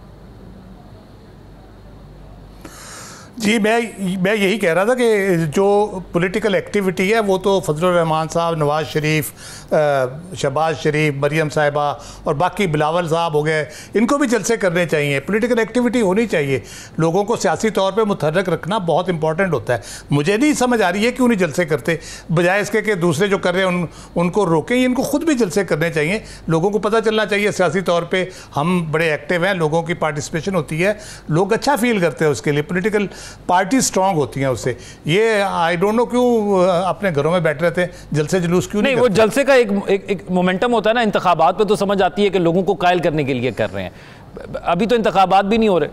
जी, मैं यही कह रहा था कि जो पॉलिटिकल एक्टिविटी है वो तो फजलुर रहमान साहब, नवाज शरीफ, शहबाज शरीफ, मरियम साहिबा और बाकी बिलावल साहब हो गए, इनको भी जलसे करने चाहिए। पॉलिटिकल एक्टिविटी होनी चाहिए, लोगों को सियासी तौर पे मुतहर्रिक रखना बहुत इंपॉर्टेंट होता है। मुझे नहीं समझ आ रही है क्यों नहीं जलसे करते, बजाय इसके कि दूसरे जो कर रहे हैं उनको रोकें। इनको खुद भी जलसे करने चाहिए, लोगों को पता चलना चाहिए सियासी तौर पर हम बड़े एक्टिव हैं, लोगों की पार्टिसिपेशन होती है, लोग अच्छा फील करते हैं उसके लिए, पॉलिटिकल पार्टी स्ट्रांग होती हैं उससे। ये आई डोंट नो क्यों अपने घरों में बैठ रहते हैं, जलसे जुलूस क्यों नहीं? वो जलसे का एक मोमेंटम होता है ना, इंतखाबात पे तो समझ आती है कि लोगों को कायल करने के लिए कर रहे हैं। अभी तो इंतखाबात भी नहीं हो रहे।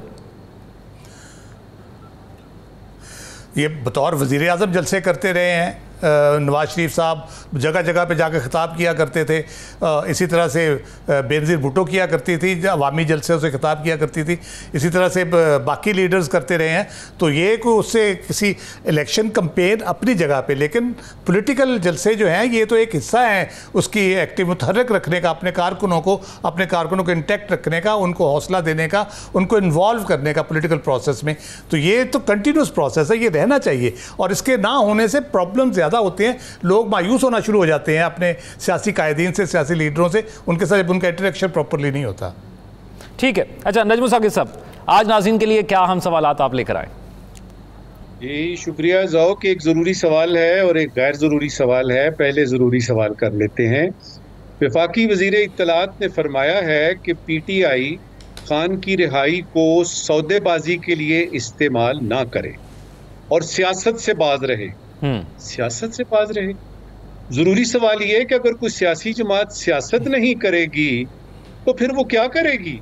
ये बतौर वज़ीर आज़म जलसे करते रहे हैं। नवाज शरीफ साहब जगह जगह पे जाकर ख़िताब किया करते थे, इसी तरह से बेनज़ीर भुट्टो किया करती थी, अवामी जलसे से खिताब किया करती थी, इसी तरह से बाकी लीडर्स करते रहे हैं। तो ये कोई उससे किसी इलेक्शन कैंपेन अपनी जगह पे, लेकिन पॉलिटिकल जलसे जो हैं ये तो एक हिस्सा है उसकी एक्टिव मुतहर्रिक रखने का, अपने कारकुनों को इंटैक्ट रखने का, उनको हौसला देने का, उनको इन्वॉल्व करने का पॉलिटिकल प्रोसेस में। तो ये तो कंटिन्यूस प्रोसेस है, ये रहना चाहिए। और इसके ना होने से प्रॉब्लम ज़्यादा होते हैं, लोग मायूस होना शुरू हो जाते हैं अपने सियासी कायदीन से, सियासी लीडरों से, उनके साथ उनका इंटरेक्शन प्रॉपरली नहीं होता। ठीक है, अच्छा नजमुल साकिब साहब, आज नाज़रीन के लिए क्या हम सवालात आप लेकर आए? जी शुक्रिया ज़ौक, एक ज़रूरी सवाल है और एक गैर ज़रूरी सवाल है। पहले ज़रूरी सवाल कर लेते हैं। वफाकी वज़ीर इत्तलात ने फरमाया है कि PTI खान की रिहाई को सौदेबाजी के लिए इस्तेमाल ना करे और सियासत से बाज रहे। सियासत से बाज रहे। जरूरी सवाल यह है कि अगर कोई सियासी जमात सियासत नहीं करेगी तो फिर वो क्या करेगी?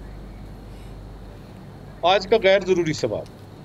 आज का गैर जरूरी सवाल,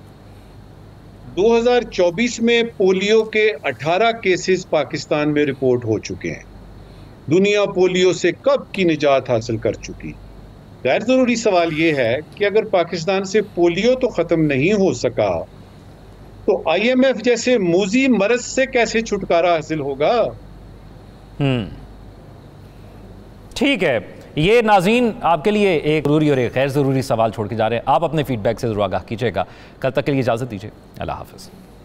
2024 में पोलियो के 18 केसेस पाकिस्तान में रिपोर्ट हो चुके हैं। दुनिया पोलियो से कब की निजात हासिल कर चुकी। गैर जरूरी सवाल यह है कि अगर पाकिस्तान से पोलियो तो खत्म नहीं हो सका तो IMF जैसे मूजी मरज से कैसे छुटकारा हासिल होगा? ठीक है, ये नाज़रीन आपके लिए एक ज़रूरी और एक गैर ज़रूरी सवाल छोड़ के जा रहे हैं। आप अपने फीडबैक से ज़रूर आगाह कीजिएगा। कल तक के लिए इजाज़त दीजिए। अल्लाह हाफ़िज़।